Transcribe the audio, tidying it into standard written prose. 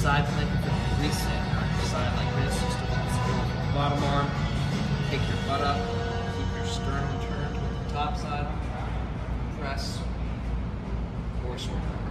side plank with a reset on your side like this. Just open the bottom arm, pick your butt up, keep your sternum turned with the top side, press, core strength.